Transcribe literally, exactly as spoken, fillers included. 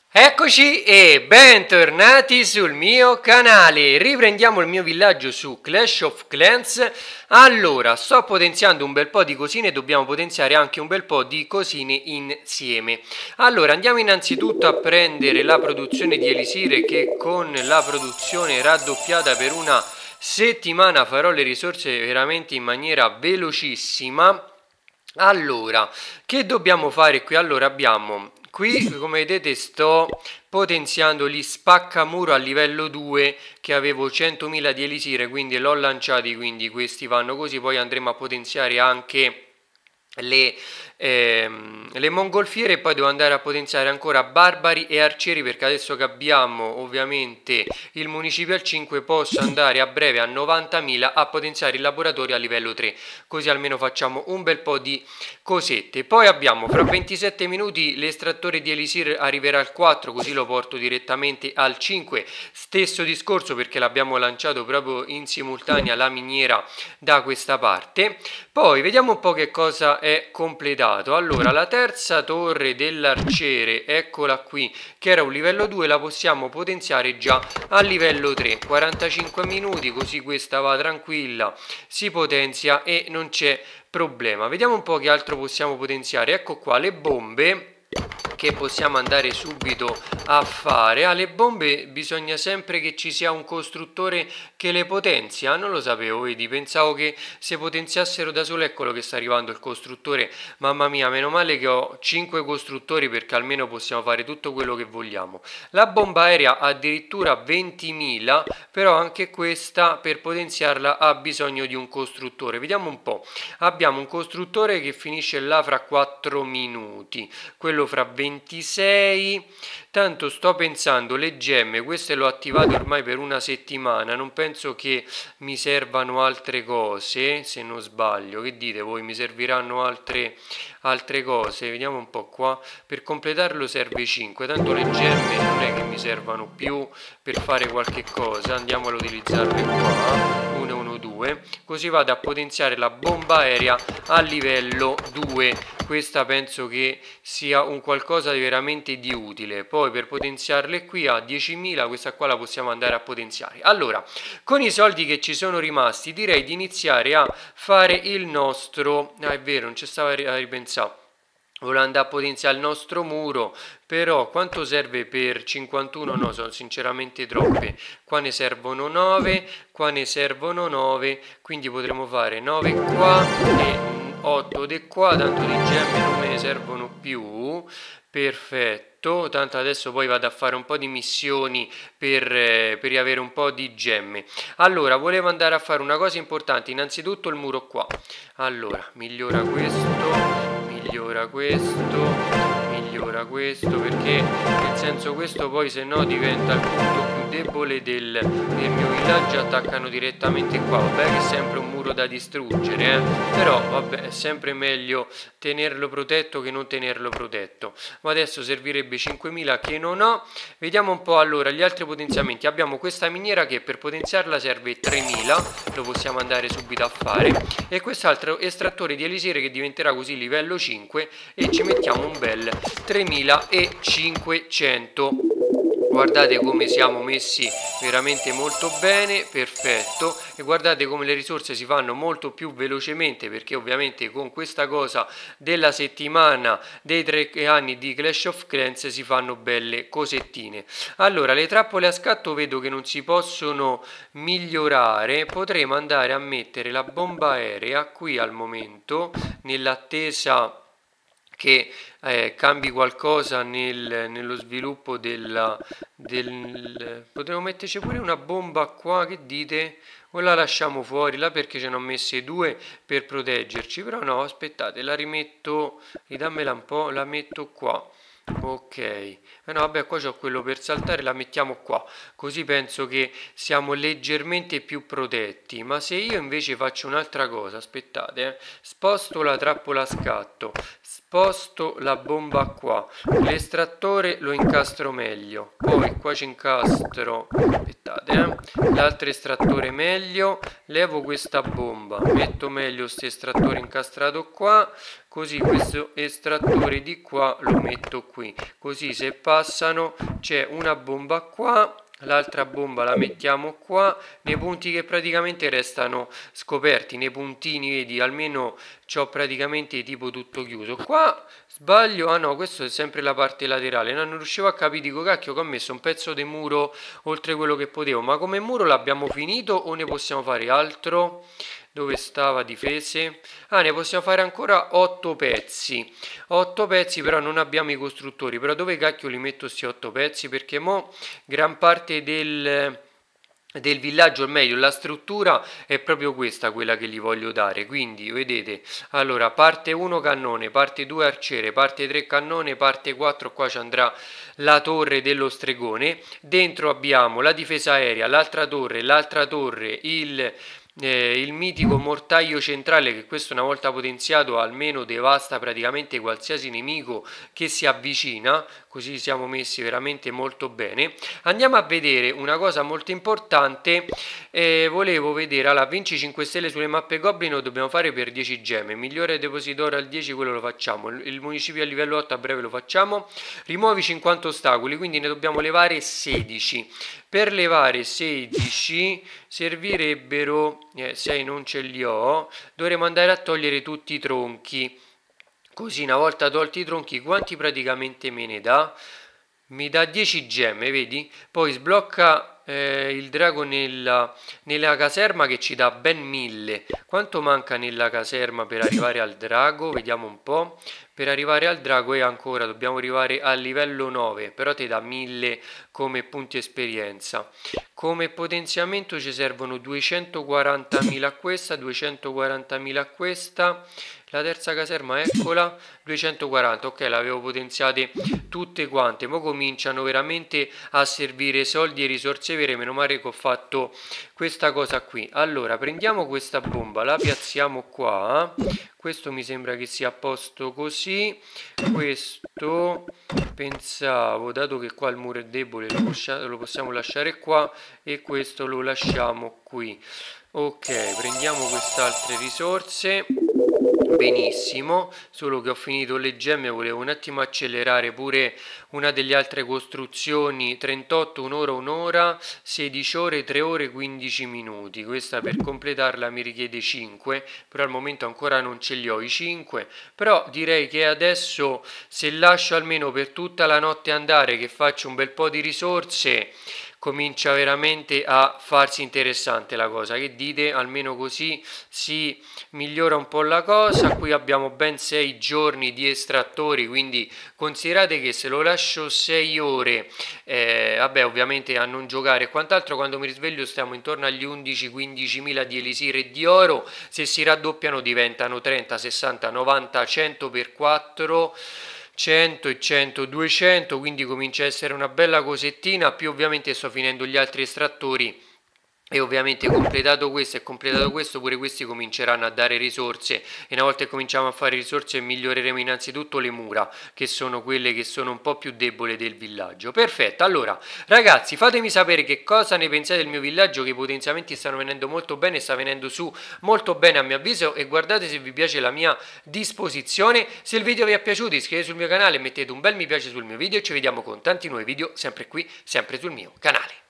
Eccoci e bentornati sul mio canale. Riprendiamo il mio villaggio su Clash of Clans. Allora, sto potenziando un bel po' di cosine e dobbiamo potenziare anche un bel po' di cosine insieme. Allora, andiamo innanzitutto a prendere la produzione di elisire, che con la produzione raddoppiata per una settimana farò le risorse veramente in maniera velocissima. Allora, che dobbiamo fare qui? Allora, abbiamo qui, come vedete, sto potenziando gli spaccamuro a livello due, che avevo centomila di elisire, quindi l'ho lanciati, quindi questi vanno così. Poi andremo a potenziare anche le, ehm, le mongolfiere, e poi devo andare a potenziare ancora barbari e arcieri, perché adesso che abbiamo ovviamente il municipio al cinque posso andare a breve a novantamila a potenziare il laboratorio a livello tre, così almeno facciamo un bel po' di cosette. Poi abbiamo fra ventisette minuti l'estrattore di elisir arriverà al quattro, così lo porto direttamente al cinque. Stesso discorso, perché l'abbiamo lanciato proprio in simultanea la miniera da questa parte. Poi vediamo un po' che cosa è completato. Allora, la terza torre dell'arciere, eccola qui, che era un livello due, la possiamo potenziare già a livello tre. quarantacinque minuti, così questa va tranquilla, si potenzia e non c'è problema. Vediamo un po' che altro possiamo potenziare. Ecco qua le bombe, che possiamo andare subito a fare. Alle bombe bisogna sempre che ci sia un costruttore che le potenzia. Non lo sapevo, vedi, pensavo che si potenziassero da solo. Eccolo che sta arrivando il costruttore. Mamma mia, meno male che ho cinque costruttori, perché almeno possiamo fare tutto quello che vogliamo. La bomba aerea addirittura ventimila, però anche questa per potenziarla ha bisogno di un costruttore. Vediamo un po'. Abbiamo un costruttore che finisce là fra quattro minuti, quello fra ventisei. Tanto sto pensando, le gemme, queste l'ho attivate ormai per una settimana, non penso che mi servano altre cose, se non sbaglio. Che dite voi? Mi serviranno altre, altre cose? Vediamo un po' qua. Per completarlo serve cinque, tanto le gemme non è che mi servano più per fare qualche cosa. Andiamo ad utilizzarle qua, uno uno due, così vado a potenziare la bomba aerea a livello due. Questa penso che sia un qualcosa di veramente di utile. Poi per potenziarle qui a diecimila, questa qua la possiamo andare a potenziare. Allora, con i soldi che ci sono rimasti direi di iniziare a fare il nostro... Ah, è vero, non ci stava a ripensare. Volevo andare a potenziare il nostro muro, però quanto serve per cinquantuno? No, sono sinceramente troppe. Qua ne servono nove, qua ne servono nove, quindi potremo fare nove qua e otto di qua. Tanto di gemme non me ne servono più. Perfetto, tanto adesso poi vado a fare un po' di missioni per, eh, per avere un po' di gemme. Allora, volevo andare a fare una cosa importante, innanzitutto il muro qua. Allora, migliora questo, migliora questo, migliora questo, perché nel senso questo poi se no diventa il punto più debole del, del mio villaggio, attaccano direttamente qua. Vabbè che è sempre un muro da distruggere, eh? Però vabbè, è sempre meglio tenerlo protetto che non tenerlo protetto. Ma adesso servirebbe cinquemila che non ho. Vediamo un po'. Allora, gli altri potenziamenti: abbiamo questa miniera che per potenziarla serve tremila, lo possiamo andare subito a fare, e quest'altro estrattore di elisire che diventerà così livello cinque, e ci mettiamo un bel tremilacinquecento. Guardate come siamo messi veramente molto bene, perfetto, e guardate come le risorse si fanno molto più velocemente, perché ovviamente con questa cosa della settimana dei tre anni di Clash of Clans si fanno belle cosettine. Allora, le trappole a scatto vedo che non si possono migliorare, potremo andare a mettere la bomba aerea qui al momento, nell'attesa che eh, cambi qualcosa nel, nello sviluppo della, del... Potremmo metterci pure una bomba qua, che dite? O la lasciamo fuori là, perché ce ne ho messe due per proteggerci? Però no, aspettate, la rimetto, ridammela un po', la metto qua. Ok, eh no, vabbè, qua c'ho quello per saltare, la mettiamo qua, così penso che siamo leggermente più protetti. Ma se io invece faccio un'altra cosa, aspettate, eh, sposto la trappola a scatto, sposto la bomba qua, l'estrattore lo incastro meglio, poi qua ci incastro, aspettate, eh, l'altro estrattore meglio, levo questa bomba, metto meglio questo estrattore incastrato qua, così questo estrattore di qua lo metto qui, così se passano c'è una bomba qua, l'altra bomba la mettiamo qua, nei punti che praticamente restano scoperti, nei puntini, vedi, almeno c'ho praticamente tipo tutto chiuso. Qua sbaglio, ah no, questo è sempre la parte laterale, no, non riuscivo a capire, dico cacchio che ho messo un pezzo di muro oltre quello che potevo, ma come muro l'abbiamo finito o ne possiamo fare altro? Dove stava difese? Ah, ne possiamo fare ancora otto pezzi. otto pezzi, però non abbiamo i costruttori. Però dove cacchio li metto questi otto pezzi? Perché mo gran parte del, del villaggio, o meglio, la struttura è proprio questa, quella che gli voglio dare. Quindi, vedete, allora, parte uno cannone, parte due arciere, parte tre cannone, parte quattro, qua ci andrà la torre dello stregone. Dentro abbiamo la difesa aerea, l'altra torre, l'altra torre, il... Eh, il mitico mortaio centrale, che questo una volta potenziato almeno devasta praticamente qualsiasi nemico che si avvicina, così siamo messi veramente molto bene. Andiamo a vedere una cosa molto importante, eh, volevo vedere, allora, vinci cinque stelle sulle mappe Goblin lo dobbiamo fare per dieci gemme, migliore depositore al dieci, quello lo facciamo, il, il municipio a livello otto a breve lo facciamo, rimuovi cinquanta ostacoli, quindi ne dobbiamo levare sedici. Per levare sedici servirebbero, eh, sei non ce li ho, dovremo andare a togliere tutti i tronchi, così una volta tolti i tronchi quanti praticamente me ne dà? Mi dà dieci gemme, vedi? Poi sblocca eh, il drago nella, nella caserma che ci dà ben mille. Quanto manca nella caserma per arrivare al drago? Vediamo un po'. Per arrivare al drago e ancora dobbiamo arrivare al livello nove, però ti dà mille come punti esperienza. Come potenziamento ci servono duecentoquarantamila a questa, duecentoquarantamila a questa. La terza caserma, eccola, duecentoquaranta, ok, l'avevo potenziate tutte quante, ora cominciano veramente a servire soldi e risorse vere, meno male che ho fatto questa cosa qui. Allora, prendiamo questa bomba, la piazziamo qua, questo mi sembra che sia a posto così, questo pensavo, dato che qua il muro è debole, lo, poscia- lo possiamo lasciare qua e questo lo lasciamo qui. Ok, prendiamo queste altre risorse. Benissimo, solo che ho finito le gemme, volevo un attimo accelerare pure una delle altre costruzioni. Trentotto, un'ora, un'ora, sedici ore, tre ore, quindici minuti. Questa per completarla mi richiede cinque, però al momento ancora non ce li ho i cinque, però direi che adesso, se lascio almeno per tutta la notte andare, che faccio un bel po' di risorse, comincia veramente a farsi interessante la cosa. Che dite? Almeno così si migliora un po' la cosa. Qui abbiamo ben sei giorni di estrattori, quindi considerate che se lo lascio sei ore, eh, vabbè, ovviamente a non giocare e quant'altro, quando mi risveglio stiamo intorno agli undici quindici mila di elisir e di oro. Se si raddoppiano diventano trenta, sessanta, novanta, cento per quattro, cento e cento, duecento, quindi comincia a essere una bella cosettina, più ovviamente sto finendo gli altri estrattori e ovviamente completato questo e completato questo pure questi cominceranno a dare risorse, e una volta che cominciamo a fare risorse miglioreremo innanzitutto le mura, che sono quelle che sono un po' più deboli del villaggio. Perfetto, allora ragazzi, fatemi sapere che cosa ne pensate del mio villaggio, che i potenziamenti stanno venendo molto bene, sta venendo su molto bene a mio avviso, e guardate se vi piace la mia disposizione. Se il video vi è piaciuto iscrivetevi sul mio canale, mettete un bel mi piace sul mio video e ci vediamo con tanti nuovi video sempre qui, sempre sul mio canale.